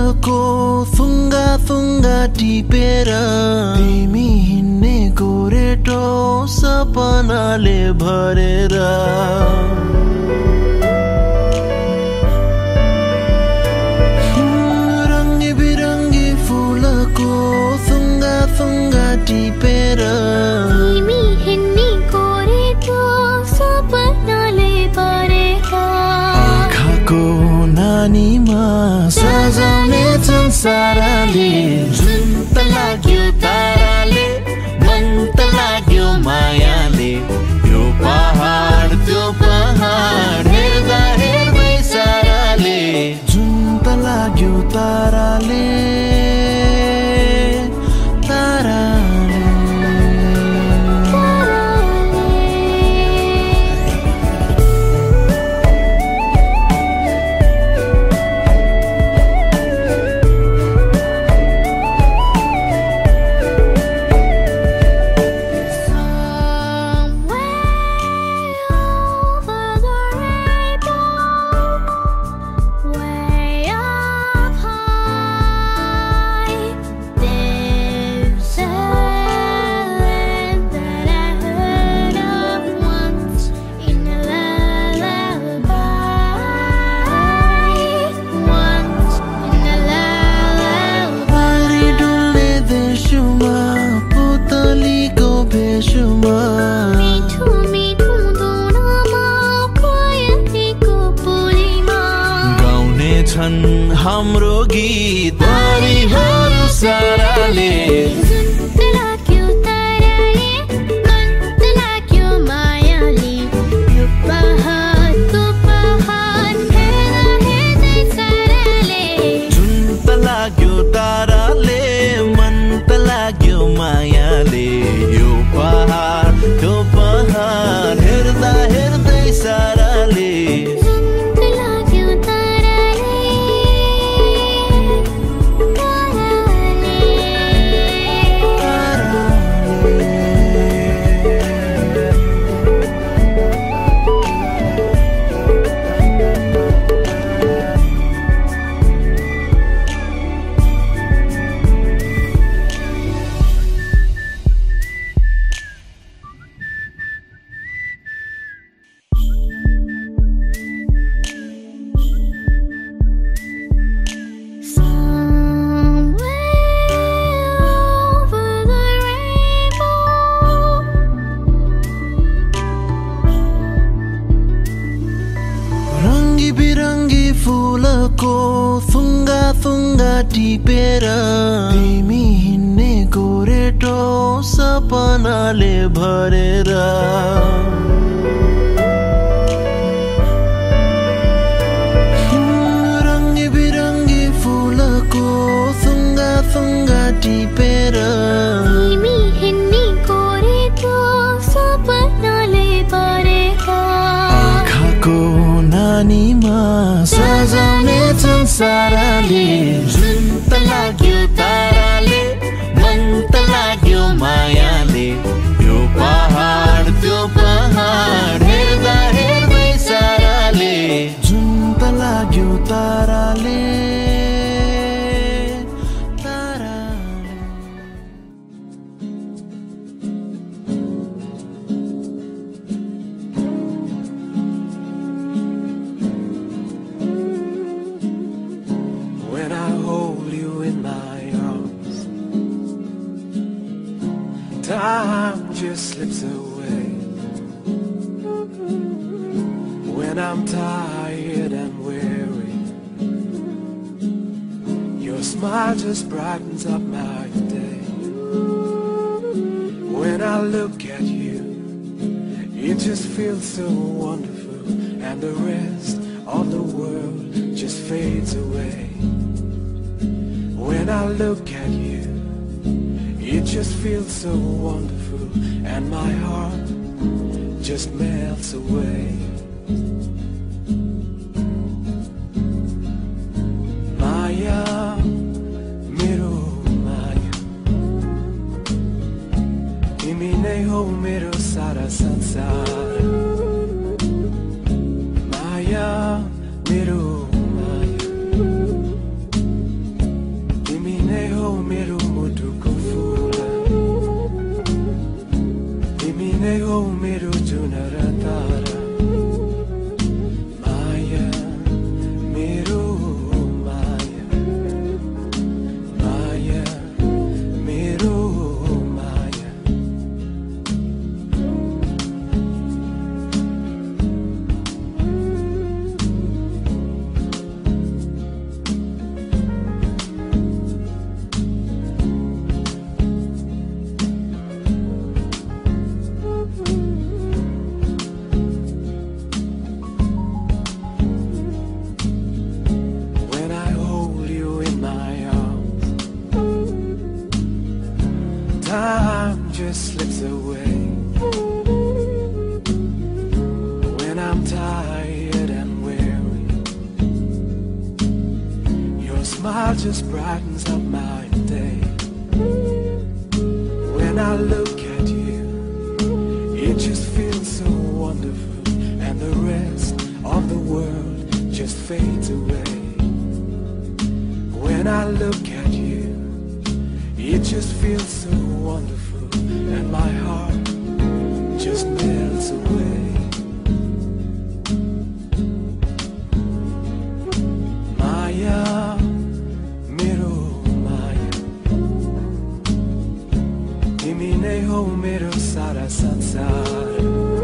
फुलको थुङ्गा थुङ्गा टिपेर तिमी हिँड्ने गोरेटो सपनाले भरेर रङ्गी बिरङ्गी फुलको थुङ्गा थुङ्गा टिपेर तिमी हिँड्ने गोरेटो सपनाले भरेर आँखाको नानीमा सजाउने संसारले जुन त लाग्यो ताराले मन त लाग्यो मायाले यो पहाड त्यो पहाड हेर्दा हेर्दै साराले जुन त लाग्यो ताराले हाम्रो गीत परिहरू साराले जुन त लाग्यो ताराले मन त लाग्यो मायाले यो पहाडको पहाड हेर्दा हेर्दै साराले जुन त लाग्यो ताराले मन त लाग्यो मायाले यो पहाडको पहाड हेर्दा हेर्दै साराले फुलको थुङ्गा थुङ्गा टिपेर तिमी हिँड्ने गोरेटो सपनाले भरेर रङ्गी बिरङ्गी फुलको थुङ्गा थुङ्गा टिपेर तिमी हिँड्ने गोरेटो सपनाले भरेर आँखाको नानीमा सजाउने संसारले जुन त लाग्यो ताराले मन त लाग्यो मायाले यो पहाड त्यो पहाड हेर्दा हेर्दै साराले जुन त लाग्यो ताराले Time just slips away when I'm tired and weary. Your smile just brightens up my day. When I look at you, it just feels so wonderful, and the rest of the world just fades away. When I look at you, it just feels so wonderful, and my heart just melts away. Maya, mero Maya, timi nai ho mero sara sansar. Maya, mero Maya, smile just brightens up my day. When I look at you, it just feels so wonderful, and the rest of the world just fades away. When I look at you, it just feels so wonderful, and my heart just melts away. Maya, mero Maya, timi nahi ho mero sara sansar.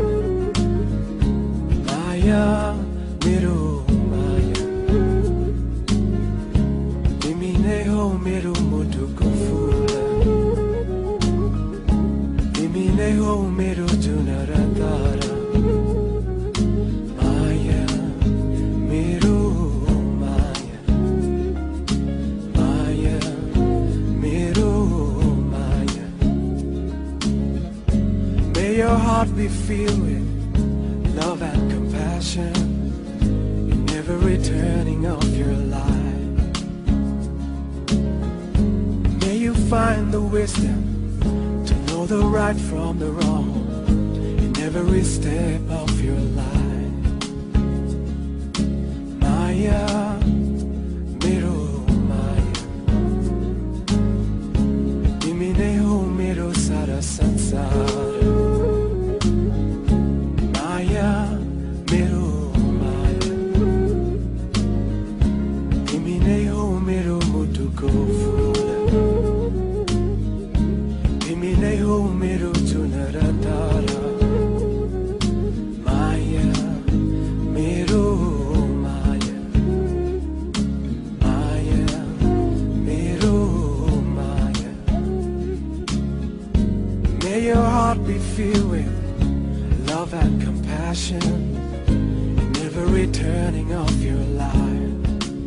Maya, mero Maya, timi nahi ho mero mudhu ko phoola. Timi nahi ho mero junara tara. Maya, mero Maya, Maya, mero Maya. May your heart be filled with love and compassion in every turning of your life. May you find the wisdom to know the right from the wrong in every step of your life. Maya, mero Maya, timi nahi ho mero sara sansar. Maya, mero Maya, timi nahi ho mero mudhu ko phoola. Timi nahi ho mero junara tara. Maya, mero Maya, Maya, mero Maya. May your heart be filled with love and compassion in every turning of your life.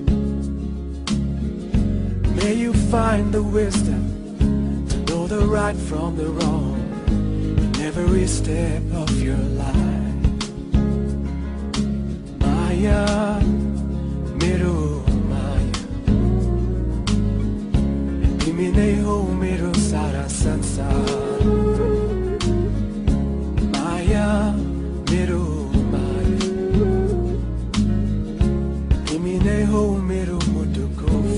May you find the wisdom to know the right from the wrong in every step of your life. Maya, mero Maya, timi nahi ho mero sara sansar. Maya, mero Maya, timi nahi ho mero mudhu ko